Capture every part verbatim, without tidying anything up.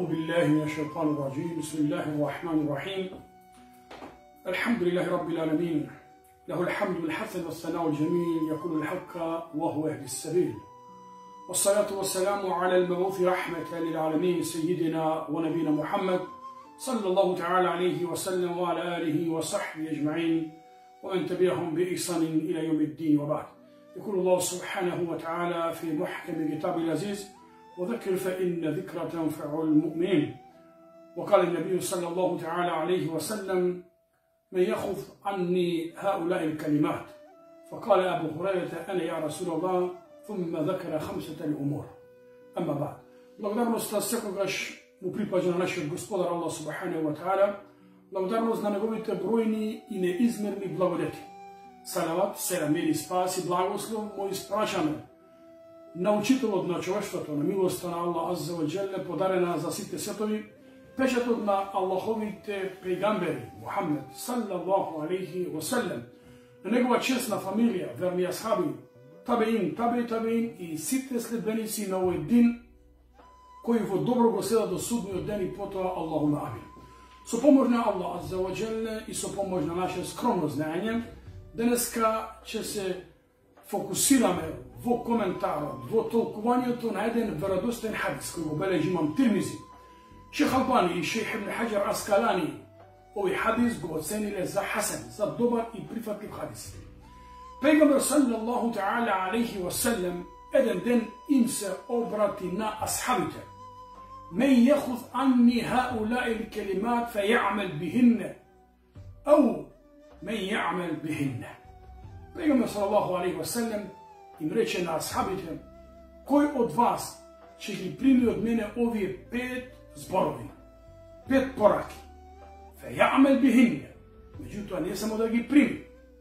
أعوذ بالله من الشيطان الرجيم. بسم الله الرحمن الرحيم. الحمد لله رب العالمين، له الحمد الحسن والثناء الجميل، يقول الحق وهو يهدي السبيل. والصلاة والسلام على المبعوث رحمة للعالمين سيدنا ونبينا محمد صلى الله تعالى عليه وسلم وعلى آله وصحبه أجمعين ومن تبعهم بإحسان إلى يوم الدين، وبعد. يقول الله سبحانه وتعالى في محكم كتابه العزيز: وذكر فإن ذكرى تنفع المؤمنين. وقال النبي صلى الله تعالى عليه وسلم: من يأخذ عني هؤلاء الكلمات؟ فقال أبو هريرة: أنا يا رسول الله. ثم ذكر خمسة الأمور. أما بعد, благодарност на секогаш му припаѓа на нашиот Господар Аллах Субханаху ва Таала, благодарност на неговите бројни и неизмерни благодети. Салават, селам, мир и спас и благослов му испрашаме на учителот на човештвото, на милоста на Аллах Азза ва Джелле, подарена за сите светови, печатот на Аллаховите пејгамбери Мухаммед саллаллаху алейхи ва саллем, на негова честна фамилија, верни асхаби, табеин, табе табеин и сите следбеници на овој дин, кои во добро го седат до судниот ден и потоа Аллахума амин. Со помош на Аллах Азза ва Джелле и со помош на наше скромно знаење, денеска ќе се фокусираме во коментарот, во толкувањето на еден веродостоен хадис кој го бележи имам Тирмизи. Шех Албани и Шех Ибн Хаџар Аскалани овој хадис го оцениле за хасен, за добар и прифатлив хадис. Пејгамбер саллаллаху таала алейхи ва саллем еден ден им се обрати на асхабите: мен јахуз анни хаулаи лкелимат фе јамел бихинне, ау мен јамел бихинне. Пејгамбер саллаллаху алейхи ва саллем им рече на асхабите: кој од вас ќе ги прими од мене овие пет зборови, пет пораки, фе јамел бихинне, меѓутоа не само да ги прими,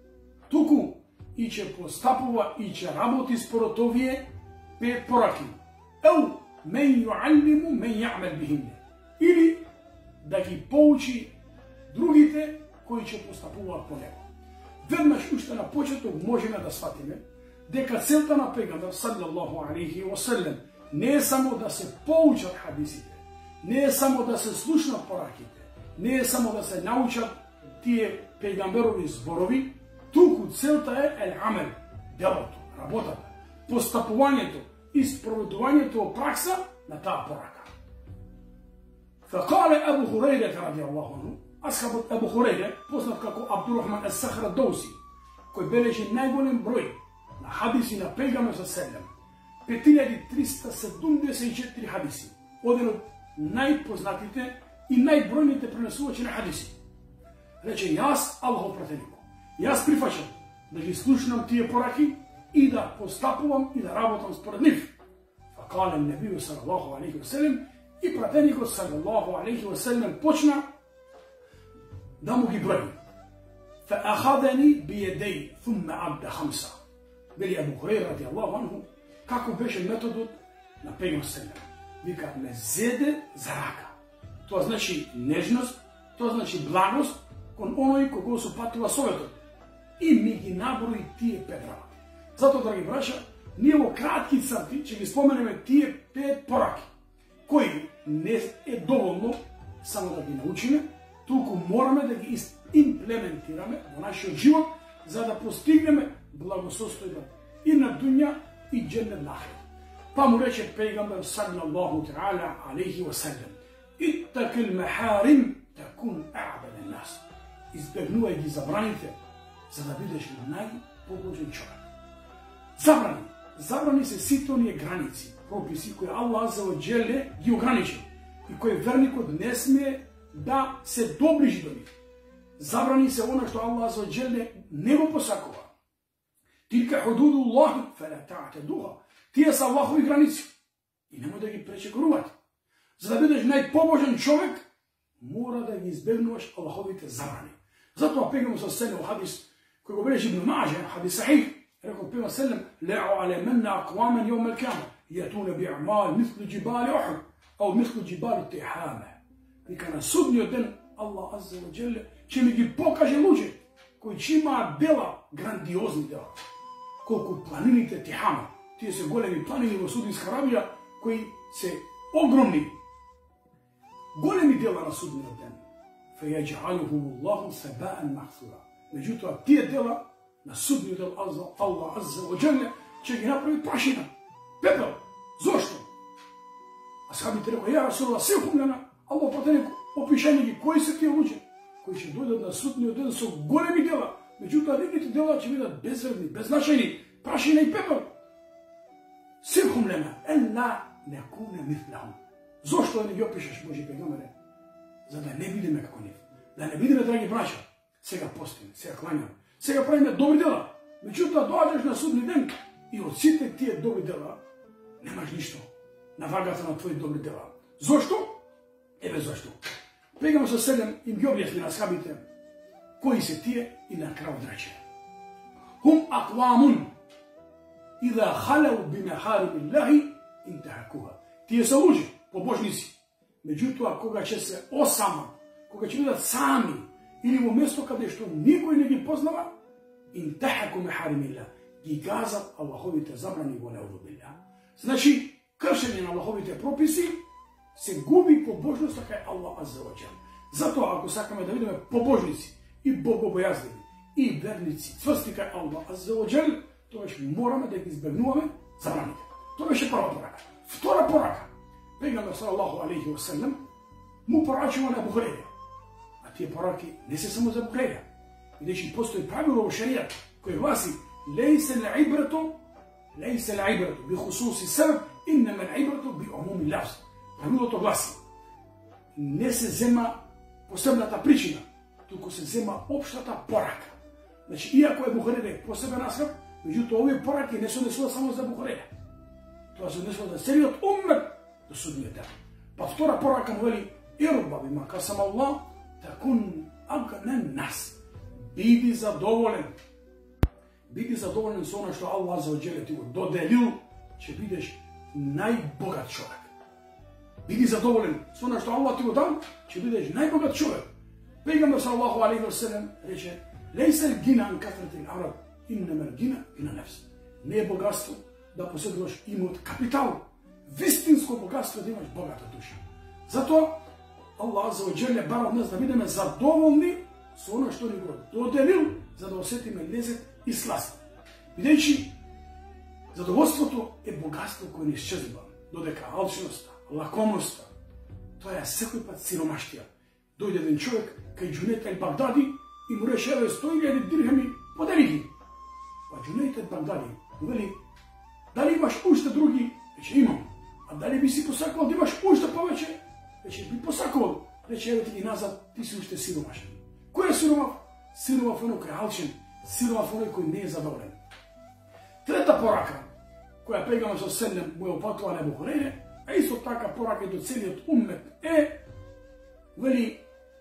туку и ќе постапува и ќе работи според овие пет пораки. Ау мен јуаллиму мен јамел бихинне, или да ги поучи другите кои ќе постапуваат по него. Веднаш уште на почеток можеме да сватиме дека целта на пејгамбер саллаллаху алейхи ва саллем не е само да се поучат хадисите, не е само да се слушнат пораките, не е само да се научат тие пејгамберови зборови, туку целта е ел амел, делото, работата, постапувањето и спроведувањето во пракса на таа порака. Факале Абу Хурейре радијаллаху анху, асхабот Абу Хурейре, познат како Абдурахман ес-Сахр ад-Доуси, кој бележи најголем број на хадиси на пејгамбер саллаллаху, пет илјади триста седумдесет и четири хадиси, оден од најпознатите и најбројните пренесувачи на хадиси. Рече: јас, Аллахов пратеник, јас прифаќам да ги слушнам тие пораки и да постапувам и да работам според нив. Факале небију саллаллаху алейхи ва саллем, и пратеникот саллаллаху алейхи ва саллем почна да му ги брои. Фаахадани биједеј thumma адда хамса. Вели Абу Хурейра радијаллаху анху, како беше методот на пејгамбер саллаллаху. Вика: ме зеде за рака. Тоа значи нежност, тоа значи благост кон оној кој го сопатува советот, и ми ги наброи тие пет работи. Зато, драги браша, ние во кратки црти ќе ги споменеме тие пет пораки, кои не е доволно само да ги научиме, туку мораме да ги имплементираме во нашиот живот, за да постигнеме благосостојба и на дуња и џеннет на ахирет. Па му рече пејгамбер саллаллаху таала алейхи ва саллем: иттакил махарим такун а'баден нас. Избегнувај ги забраните, за да бидеш најпоблажен човек. Забрани. Забрани се сите оние граници, прописи кои Аллах Азза ва Джелле ги ограничи и кои верникот не смее да се доближи до нив. Забрани се она што Аллах Азза ва Джелле не го посакува. Тилка худудуллах фала та'тадуха. Тие се Аллахови граници и немој да ги пречекорувате. За да бидеш најпоблажен човек, мора да ги избегнуваш Аллаховите забрани. Затоа пејгамбер саллаллаху хадис кој го бележи Ибн Маџа, хадис сахих, рекол пејгамбер саллаллаху ле'у'алеменна аквамен јаумел кијама јатуна би'амал мислу џибали Ухуд ау мислу џибали Тихама. Вика: на судниот ден Аллах Азза ва Джелле ќе ми ги покаже луѓе кои ќе имаат дела, грандиозни дела, колку планините Тихама. Тие се големи планини во Саудиска Арабија кои се огромни големи дела на судниот ден. Фејаџалуху Аллаху себаан махсура. Меѓутоа тие дела на судниот ден Аллах азза ва џеле ќе ги направи прашина, пепел. Зошто? Асхабите рекоа: ја Расулаллах, сихум лана, Аллах потреби опишани ги кои се тие луѓе кои ќе дојдат на судниот ден со големи дела, меѓутоа нивните дела ќе бидат безвредни, беззначајни, прашина и пепел. Сихум лана, ела некуне мислахум. Зошто да не ги опишеш, Божи пегамере? За да не бидеме како нив. Да не бидеме, драги браќа, сега постиме, сега клањаме, сега правиме добри дела. Меѓутоа доаѓаш на судни ден и од сите тие добри дела немаш ништо на вагата на твои добри дела. Зошто? Еве зошто. Пегамер со селем им ги објасни на асхабите кои се тие и на крајот рече: Хум аквамун ида халау бимехаримиллахи интахакуха. Тие се луѓе, побожници. Меѓутоа, кога ќе се осамат, кога ќе бидат сами или во место каде што никој не ги познава, интахаку мехаримилlah, ги газат Аллаховите забрани во неудобилја. Значи, кршење на Аллаховите прописи се губи побожноста кај Аллах азза ва џел. Затоа, ако сакаме да видиме побожници и богобојазнени и верници цврсти кај Аллах азза ва џел, тогаш мораме да ги избегнуваме забраните. Тоа беше прва порака. Втора порака. Пегамер салаллаху алейхи ва саллем му порачува на Абу Хурейра. А тие пораки не се само за Абу Хурейра. Бидејќи постои правило во шеријат кој гласи: лейсе л'ибрато лейсе л'ибрато би хусуси себеб, иннама л'ибрато би умуми лафз. Правилото гласи: не се зема посебната причина, туку се зема општата порака. Значи, иако Абу Хурейра е посебен асхаб, меѓутоа овие пораки не се однесува само за Абу Хурейра. Тоа се однесува за целиот уммет до судниот ден. Па втора порака му вели: ирба бима касама Аллах такун агнен нас. Биди задоволен. Биди задоволен со она што Аллах азза ва џеле ти го доделил, ќе бидеш најбогат човек. Биди задоволен со она што Аллах ти го дал, ќе бидеш најбогат човек. Пегамер салаллаху алейхи ва саллем рече: лейсе л-гина ан кафрати л-араб, иннама л-гина гина нефс. Не е богатство да поседуваш имот, капитал. Вистинско богатство е да имаш богата душа. Затоа Аллах азза ва џеле бара од нас да бидеме задоволни со она што ни го доделил, за да осетиме лезет и сласт. Бидејќи задоволството е богатство кое не исчезва, додека алчноста, лакомоста, тоа е секој пат сиромаштија. Дојде еден човек кај Џунейд ел-Багдади и му рече: еве сто илјади дирхами, подели ги. Па Џунейд ел-Багдади му вели: дали имаш уште други? Рече: имам. А дали би си посакувал да имаш уште повеќе? Рече: би посакувал. Рече: еве ти ги назад, ти си уште сиромашен. Кој е сиромав? Сиромав оној кој е алчен, сиромав оној кој не е задоволен. Трета порака, која пегамер со селем му е опатува на Абу Хурейра, а исто така порака и до целиот уммет е, вели: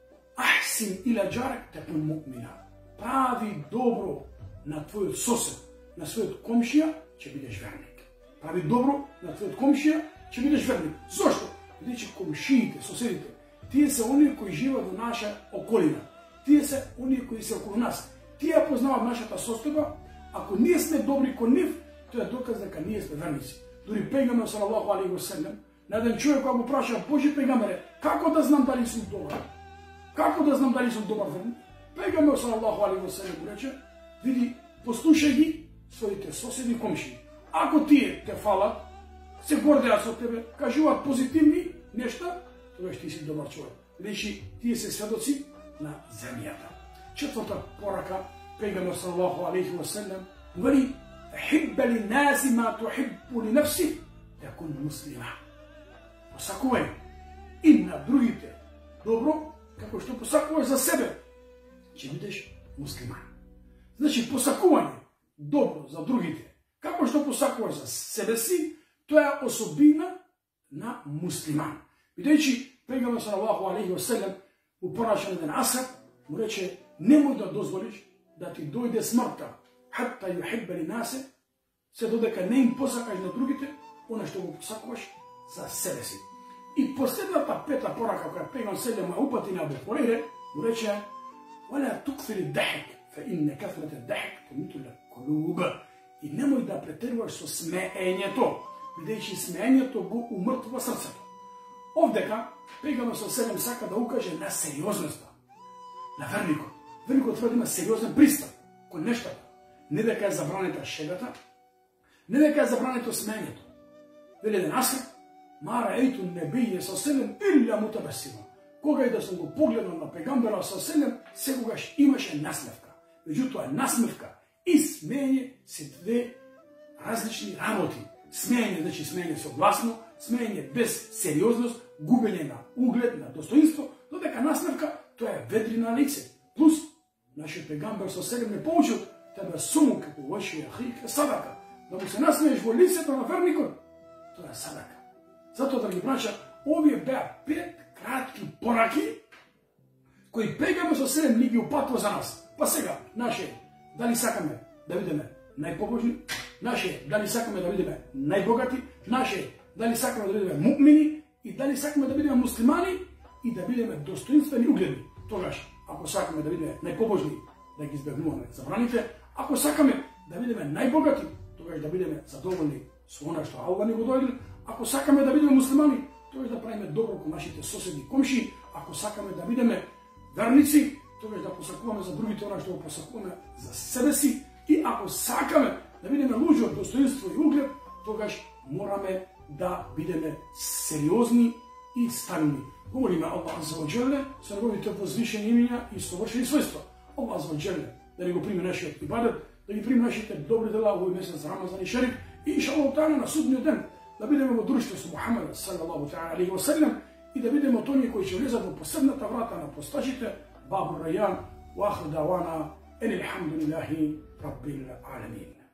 ахсин иля џарек такун муъмина. Прави добро на твојот сосед, на својот комшија, ќе бидеш верник. Прави добро на твојот комшија, ќе бидеш верник. Зошто? Бидејќи комшиите, соседите, тие се оние кои живеат во наша околина. Тие се оние кои се околу нас. Тие познаваат нашата состојба. Ако ние сме добри кон нив, тоа е доказ дека ние сме верници. Дури пегамер салаллаху алейхи ва саллем на еден човек кога го праша: Божи пегамере, како да знам дали сум добар? Како да знам дали сум добар верник? Пегамер салаллаху алейхи ва саллем му рече: види, послушај ги своите соседи и комшии. Ако тие те фалат, се гордеат со тебе, кажуваат позитивни нешта, тогаш ти си добар човек. Речи, тие се сведоци на земјата. Четврта порака, пегамер салаллаху алейхи ва саллем вели: хиббе ли наси ма тухиббу ли нефси, такун муслима. Посакувај и на другите добро, како што посакуваш за себе, ќе бидеш муслиман. Значи, посакување добро за другите, како што посакуваш за себе си, тоа е особина на муслиман. Бидејќи пегамер салаллаху алейхи ва саллем му порача еден асхаб, му рече: немој да дозволиш да ти дојде смртта, хатта юхиббе ли насе, се додека не им посакаш на другите она што го посакуваш за себе си. И последната пета порака која пегамер селем упати на Абу Хурейра, му рече: ولا تكثر الضحك فإن كثرة الضحك تميت القلوب. И немој да претеруваш со смеењето, бидејќи смеењето го умртва срцето. Ovdека, pejgamber sa selem saka da ukaže na serioznost, na vernikot. Vernikot treba da ima seriozan pristup kod nešta. Не дека е забранета шегата, не дека е забрането смењето. Вели да насред, ма раејту небије со селем илја мутабесима. Кога и да сум го погледнал на пегамбера со селем, секогаш имаше насмевка. Меѓутоа насмевка и смење се две различни работи. Смење, значи смење согласно, смење без сериозност, губење на углед, на достоинство, додека насмевка тоа е ведрина лице. Плюс, нашиот пегамбер со селем не поучил тебе суму како ваши ахик е садака. Да му се насмееш во лицето на верникот, тоа е садака. Затоа, драги браќа, овие беа пет кратки пораки кои пегамбер со селем ни ги упатува за нас. Па сега, наше, дали сакаме да бидеме најпобожни, наше, дали сакаме да бидеме најбогати, наше, дали сакаме да бидеме муъмини и дали сакаме да бидеме муслимани и да бидеме достоинствени и угледни. Тогаш, ако сакаме да бидеме најпобожни, да ги избегнуваме забраните, ако сакаме да бидеме најбогати, тогаш да бидеме задоволни со она што Аллах ни го дојдил, ако сакаме да бидеме муслимани, тогаш да правиме добро кон нашите соседи и комши, ако сакаме да бидеме верници, тогаш да посакуваме за другите она што го посакуваме за себе си, и ако сакаме да бидеме луѓе од достоинство и углед, тогаш мораме да бидеме сериозни и стабилни. Молиме Аллах азза ва џелле со неговите возвишени имиња и совршени својства. Аллах азза ва џелле да ни го прими нашиот ибадет, да ги прими нашите добри дела во месец Рамазан и Шериф и иншаллах таала на судниот ден да бидеме во друштво со Мухамед салаллаху таала алейхи ва салем и да бидеме од оние кои ќе влезат во посебната врата на постачите Бабу Рајан. Wa akhir dawana en alhamdulillahi rabbil alamin.